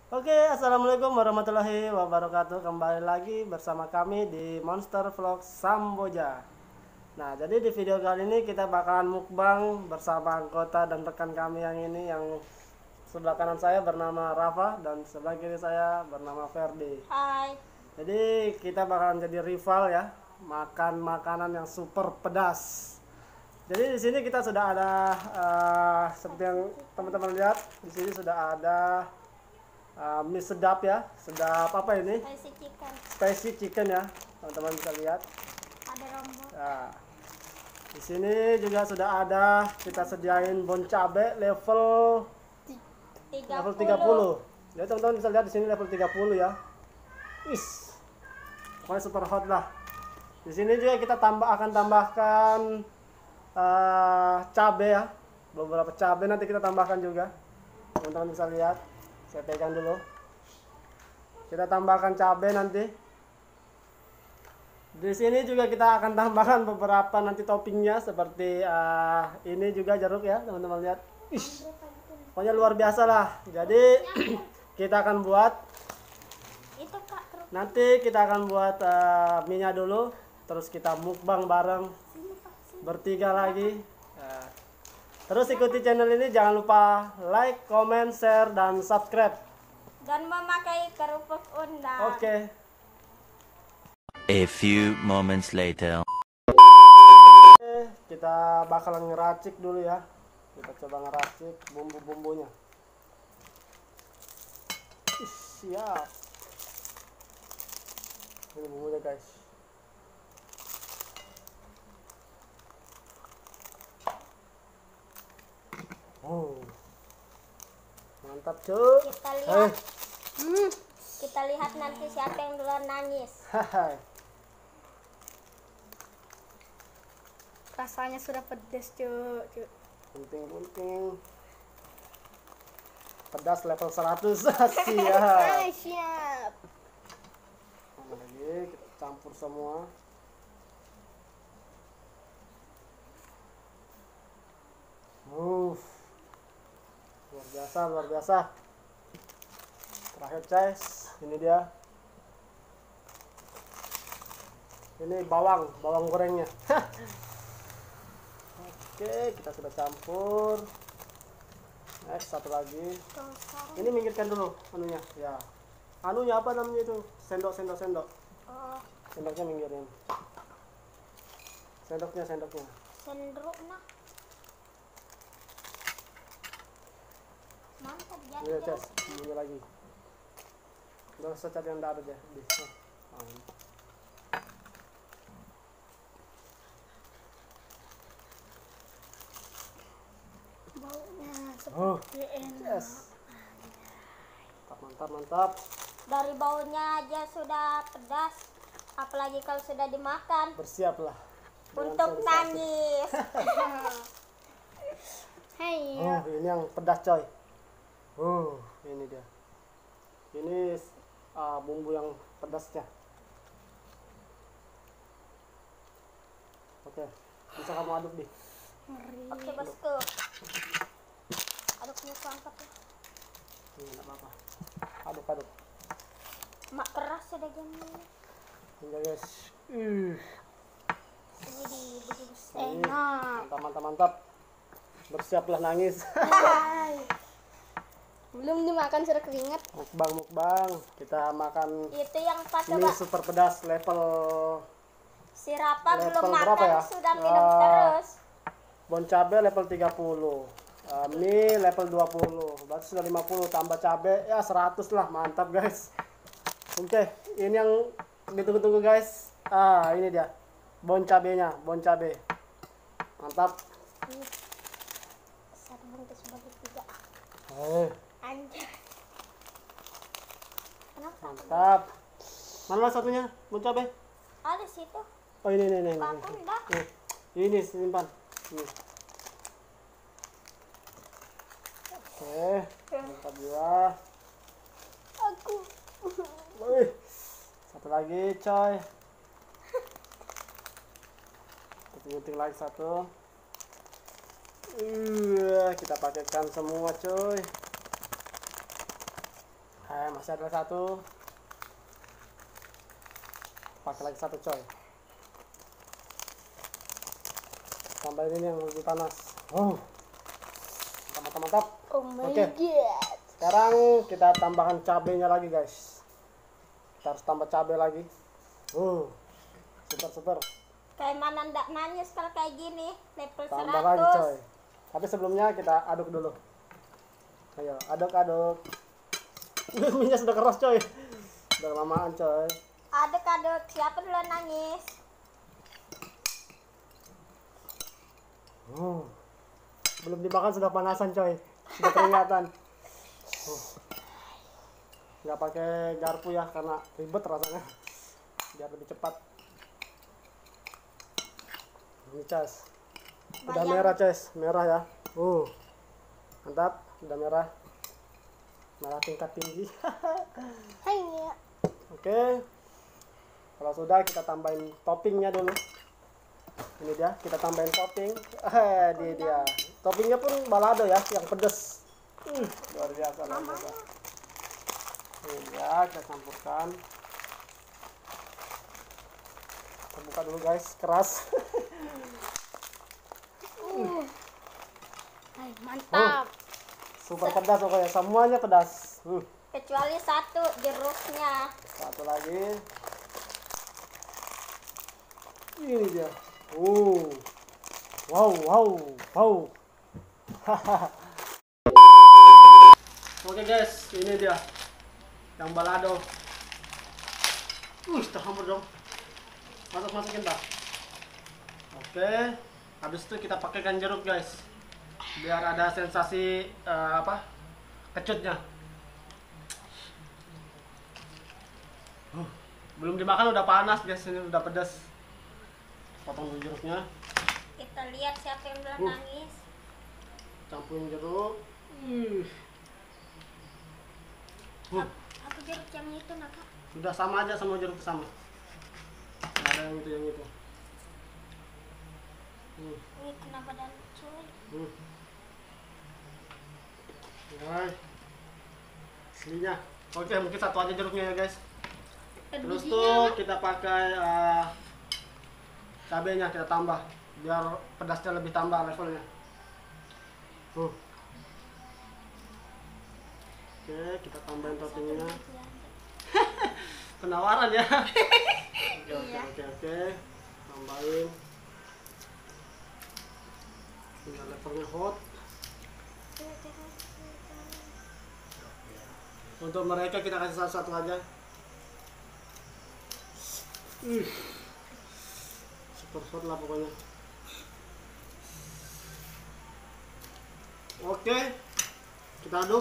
Oke, assalamualaikum warahmatullahi wabarakatuh. Kembali lagi bersama kami di Monster Vlog Samboja. Nah, jadi di video kali ini kita bakalan mukbang bersama anggota dan rekan kami yang ini, yang sebelah kanan saya bernama Rafa dan sebelah kiri saya bernama Ferdi. Hai. Jadi kita bakalan jadi rival ya, makan makanan yang super pedas. Jadi di sini kita sudah ada seperti yang teman-teman lihat, di sini sudah ada mie sedap ya, sedap apa ini? Spicy chicken. Spicy chicken ya, teman-teman bisa lihat. Ada rombol. Nah, di sini juga sudah ada kita sediain bon cabe level 30. Jadi teman-teman bisa lihat di sini level 30 ya. Is, pokoknya super hot lah. Di sini juga kita akan tambahkan cabe ya, beberapa cabe nanti kita tambahkan juga. Teman-teman bisa lihat. Saya pegang dulu. Kita tambahkan cabai nanti. Di sini juga kita akan tambahkan beberapa nanti toppingnya seperti ini juga jeruk ya, teman-teman lihat. Ish, pokoknya luar biasa lah. Jadi kita akan buat. Itu Kak, kerupuk. Nanti kita akan buat mie-nya dulu, terus kita mukbang bareng bertiga lagi. Terus ikuti channel ini, jangan lupa like, comment, share, dan subscribe. Dan memakai kerupuk undang. Oke. A few moments later. Kita bakalan ngeracik dulu ya. Kita coba ngeracik bumbu-bumbunya. Siap. Ini bumbunya guys. Oh, mantap cuy. Kita lihat. Kita lihat nanti siapa yang duluan nangis. Hai. Rasanya sudah pedas, cuy. Penting. Pedas level 100. Siap. Siap. Mana lagi, kita campur semua. Luar biasa. Terakhir guys, ini dia. Ini bawang gorengnya. Oke, kita sudah campur. Next, satu lagi. Ini minggirkan dulu anunya, ya. Anunya apa namanya itu? Sendok. Oh, Sendoknya minggirin. Sendoknya. sendok nah. Mantap Ini jadi. Ces, ini lagi. Udah usah cari yang ada deh. Baunya Oh, seperti enak. yes. Mantap. Dari baunya aja sudah pedas. Apalagi kalau sudah dimakan. Bersiaplah. dengan Untuk sensasi. nangis. Hai. Oh, ini yang pedas coy. Ini dia. Ini bumbu yang pedasnya. Oke, bisa kamu aduk di. Oke bosku. Aduknya angkat ya. Enggak apa-apa. Aduk. Mak keras sudah jamnya. Ini guys. Ini Enak. Mantap. Bersiaplah nangis. Belum dimakan sudah keringat. Mukbang. Kita makan Itu yang pakai mie super pedas level si Rafa belum level berapa makan ya? sudah minum terus. bon cabe level 30. Mie level 20. Berarti sudah 50 tambah cabe ya 100 lah. Mantap guys. Oke, ini yang ditunggu-tunggu guys. Ini dia. Bon cabenya. Mantap. Satu bungkus bagi 3. Anjir. Kenapa? Mantap. Mana satunya? Bon cabe? Ada situ. Oh, ini. Makan dah. Ini simpan. Oke, mantap juga. Aku. Wih, satu lagi coy. Gunting lagi satu. Kita pakaikan semua coy. masih ada satu. Pakai lagi satu coy. Tambahin ini yang lebih panas. Mantap, mantap. Oh my Oke. god. Sekarang kita tambahkan cabenya lagi guys. Kita harus tambah cabai lagi. Super. Kayak mana ndak nangis kalau kayak gini, level 100. Tambah lagi coy. Tapi sebelumnya kita aduk dulu. Ayo, aduk. Minyak sudah keras coy. Udah kelamaan coy. Aduk, siapa duluan nangis? Belum dimakan sudah panasan coy. Sudah keringatan. Nggak pakai garpu ya karena ribet rasanya. Biar lebih cepat. Ini cas. Udah merah cas, merah ya. Mantap, udah merah. Merah tingkat tinggi. Hanya. Oke. Kalau sudah kita tambahin toppingnya dulu. Ini dia, kita tambahin topping. Dia. Toppingnya pun balado ya, yang pedes. Luar biasa. Ini ya, kita campurkan. Kita buka dulu guys, keras. Mantap. Super pedas pokoknya, semuanya pedas. Kecuali satu jeruknya. Satu lagi. Ini dia. Wow. Oke guys, ini dia yang balado. Terhampur dong. Masukin tak. Oke, habis itu kita pakaikan jeruk guys, biar ada sensasi kecutnya. Belum dimakan udah panas guys, ini udah pedas. Potong dulu jeruknya. Kita lihat siapa yang belum nangis. Campurin jeruk. Aku jeruk yang itu nak. Sudah sama aja, semua jeruk sama. Nggak ada yang itu. Ini kenapa dan cuy? Aslinya. Oke, mungkin satu aja jeruknya ya guys. Terus Bijinya, tuh Nak. kita pakai cabenya, kita tambah biar pedasnya lebih tambah levelnya. Oke, kita tambahin toppingnya. Penawaran ya. Oke. Tambahin. Biar levelnya hot. Untuk mereka kita kasih satu-satu aja. Super hot lah pokoknya. Oke, kita aduk.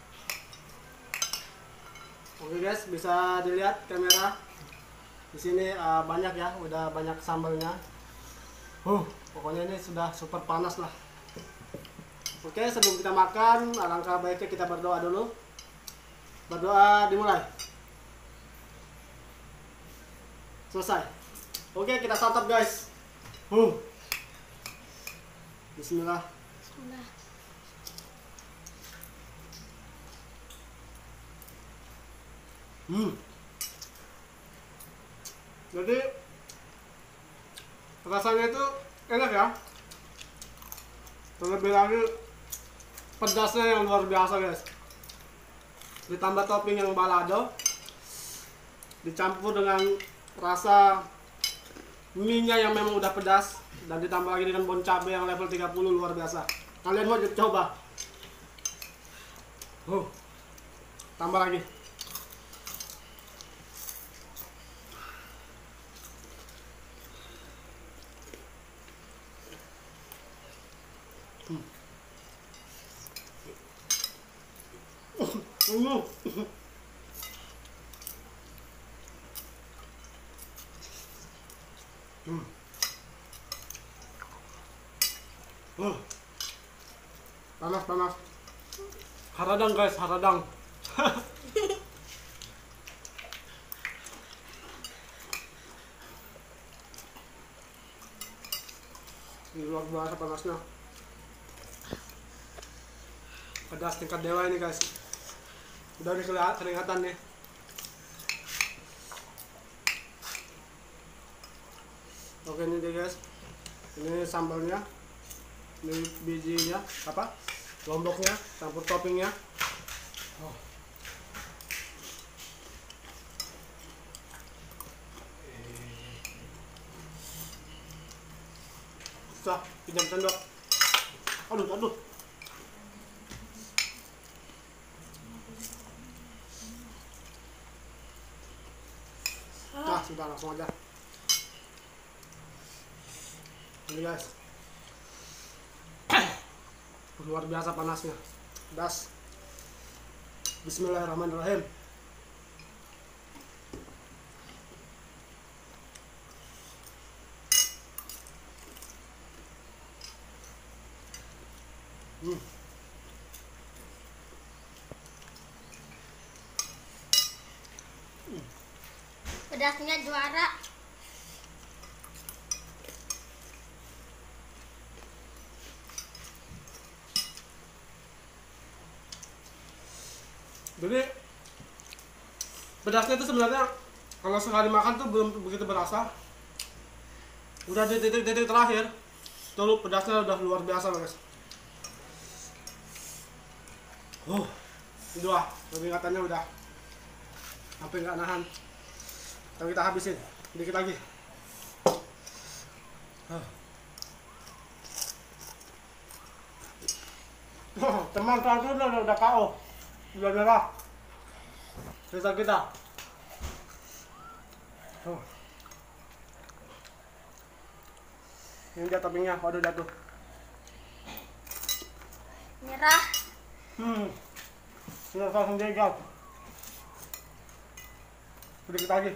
Oke guys, bisa dilihat kamera. Di sini banyak ya, udah banyak sambalnya. Pokoknya ini sudah super panas lah. Oke, sebelum kita makan, alangkah baiknya kita berdoa dulu. Berdoa dimulai. Selesai. Oke, kita santap guys. Bismillah. Jadi rasanya itu enak ya. Terlebih lagi pedasnya yang luar biasa guys. Ditambah topping yang balado, dicampur dengan rasa mie-nya yang memang udah pedas, dan ditambah lagi dengan bon cabai yang level 30, luar biasa. Kalian mau coba? Tambah lagi. Panas. Haradang guys, haradang. Ini luar biasa panasnya. Pedas tingkat dewa ini guys. Udah kelihatan nih. Oke, ini deh guys. Ini sambalnya. Ini bijinya, lomboknya, campur toppingnya. Susah, pinjam sendok. Aduh. Nah, sudah langsung aja. Ini guys. Luar biasa panasnya. Das. Bismillahirrahmanirrahim. Pedasnya juara. Jadi pedasnya itu sebenarnya kalau sekali makan tuh belum begitu berasa. Udah di titik-titik terakhir, tuh pedasnya udah luar biasa guys. Udah, keringatannya udah sampai nggak nahan. Tapi kita habisin dikit lagi. Teman terakhir udah KO. Udah merah. Sisa kita. Ini dia toppingnya. Waduh, udah tuh. Merah. Sudah langsung jagal. Sedikit lagi.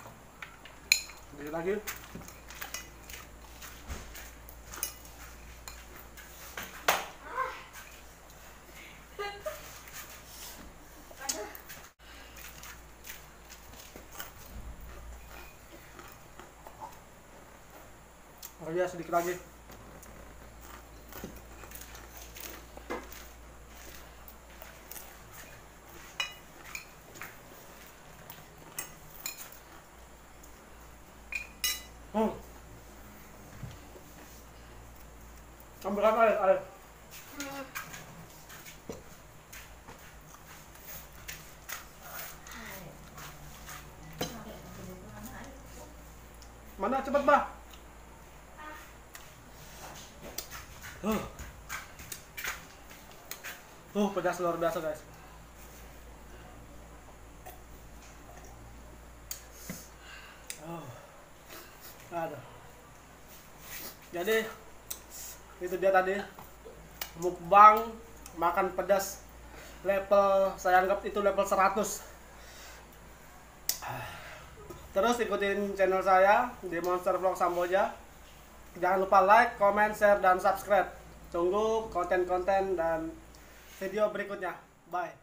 Oh iya, sedikit lagi. Ambilkan air. Mana cepet, Bah? Pedas luar biasa, guys. Aduh. Jadi itu dia tadi mukbang makan pedas level, saya anggap itu level 100. Terus ikutin channel saya di Monster Vlog Samboja. Jangan lupa like, comment, share, dan subscribe. Tunggu konten-konten dan video berikutnya. Bye.